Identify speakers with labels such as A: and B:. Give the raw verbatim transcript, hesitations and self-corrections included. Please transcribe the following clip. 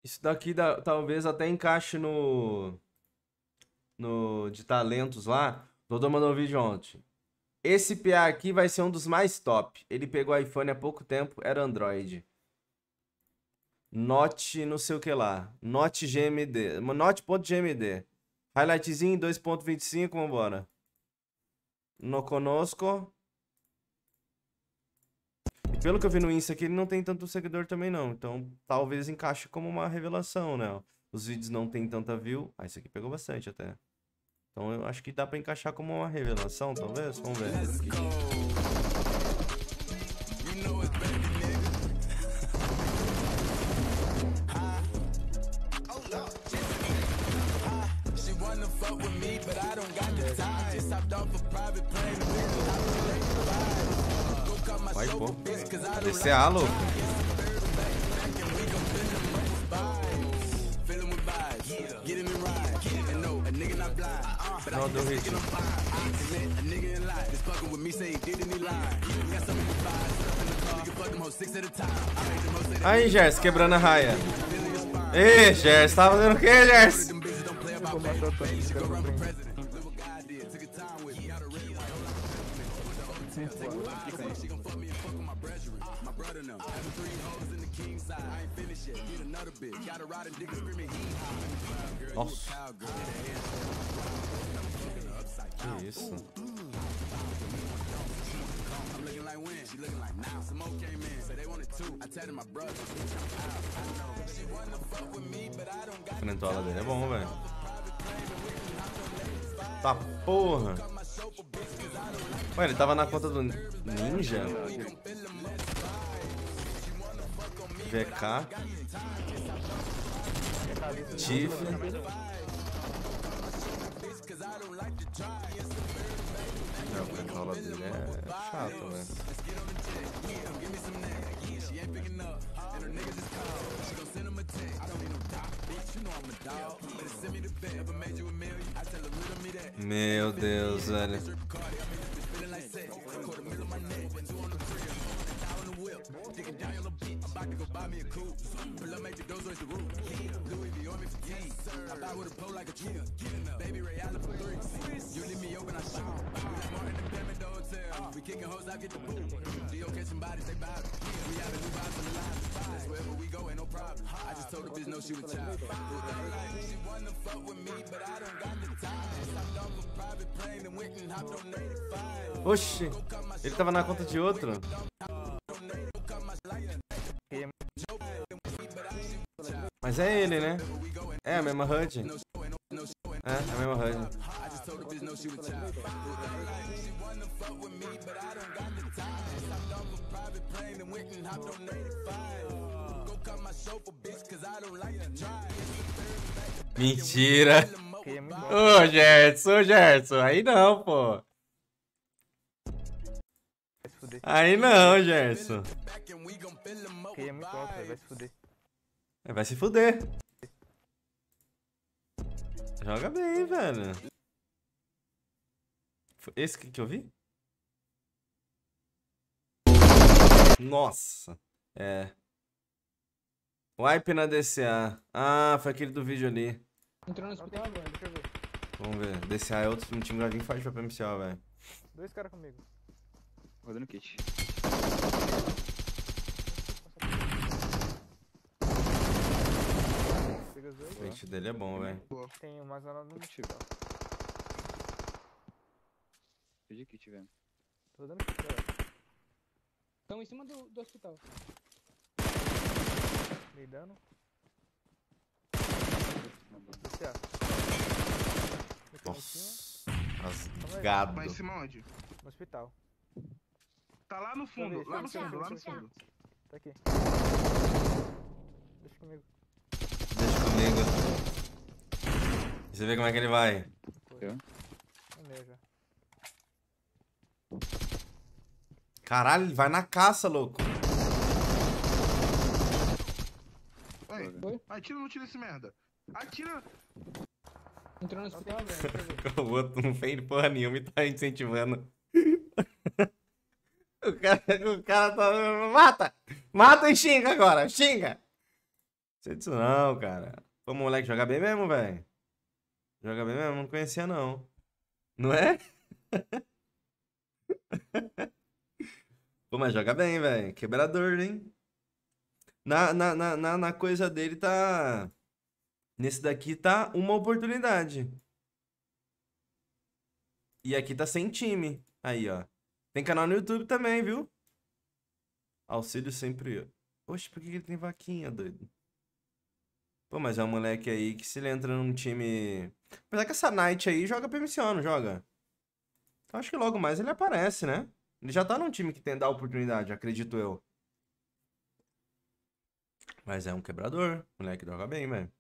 A: Isso daqui dá, talvez até encaixe no... No de talentos lá. Dodô mandou um vídeo ontem. Esse P A aqui vai ser um dos mais top. Ele pegou iPhone há pouco tempo, era Android. Note não sei o que lá. Note G M D. Note.gmd. Highlightzinho dois ponto vinte e cinco, vambora. No conosco. E pelo que eu vi no Insta aqui, ele não tem tanto seguidor também não. Então talvez encaixe como uma revelação, né? Os vídeos não tem tanta view. Ah, esse aqui pegou bastante até. Então eu acho que dá pra encaixar como uma revelação, talvez. Vamos ver. Vai, pô. D C A, louco. Não, deu hit. Aí, Gers, quebrando a raia. Ê, Gers, tá fazendo o que, Gers? Nossa. Que isso? A frentola dele é bom, velho. Tá porra. Ué, ele tava na conta do Ninja? V K. Tiff. Não, a frentola dele é chato, velho. Meu Deus, velho. Oxi, ele tava na conta de outro. Mas é ele, né? É a mesma H U D. É, a mesma H U D. Mentira! Ô, Gerson, ô, Gerson, aí não, pô. Aí não, Gerson.
B: É muito alto, vai se fuder.
A: É, vai se fuder. Joga bem, velho. Esse que eu vi? Nossa. É. Wipe na D C A. Ah, foi aquele do vídeo ali.
B: Entrou no hospital, velho, deixa eu ver.
A: Vamos ver. D C A é outro time que vai vir forte pra P M C O, velho.
B: Dois caras comigo.
C: Rodando kit.
A: O pente dele é bom, velho.
B: Tem mais nada no hospital.
C: Pedi kit, velho.
B: Tô dando kit, velho.
D: Estão em cima do, do hospital.
B: Meio dano.
C: Nossa.
A: Nossa. Rasgado.
E: Vai em cima onde?
B: No hospital.
E: Tá lá no fundo, lá no fundo, lá no fundo.
B: Tá aqui. Deixa comigo.
A: Deixa comigo. Você vê como é que ele vai.
C: Eu?
B: É já.
A: Caralho, ele vai na caça, louco.
E: Vai,
D: Foi?
E: atira ou não tira esse merda? Atira!
D: Entrou no hospital, velho. Deixa eu ver.
A: O outro não fez porra nenhuma e tá incentivando. O cara, o cara tá... Mata! Mata e xinga agora, xinga! Sei disso não, cara. Pô, moleque, joga bem mesmo, velho. Joga bem mesmo, não conhecia não. Não é? Pô, mas joga bem, velho. Quebrador, hein? Na, na, na, na, na coisa dele tá... Nesse daqui tá uma oportunidade. E aqui tá sem time. Aí, ó. Tem canal no YouTube também, viu? Auxílio sempre... Oxe, por que que ele tem vaquinha, doido? Pô, mas é um moleque aí que se ele entra num time... Apesar que essa Knight aí joga P M C O, não joga? Então acho que logo mais ele aparece, né? Ele já tá num time que tem dar oportunidade, acredito eu. Mas é um quebrador. Moleque joga bem, velho.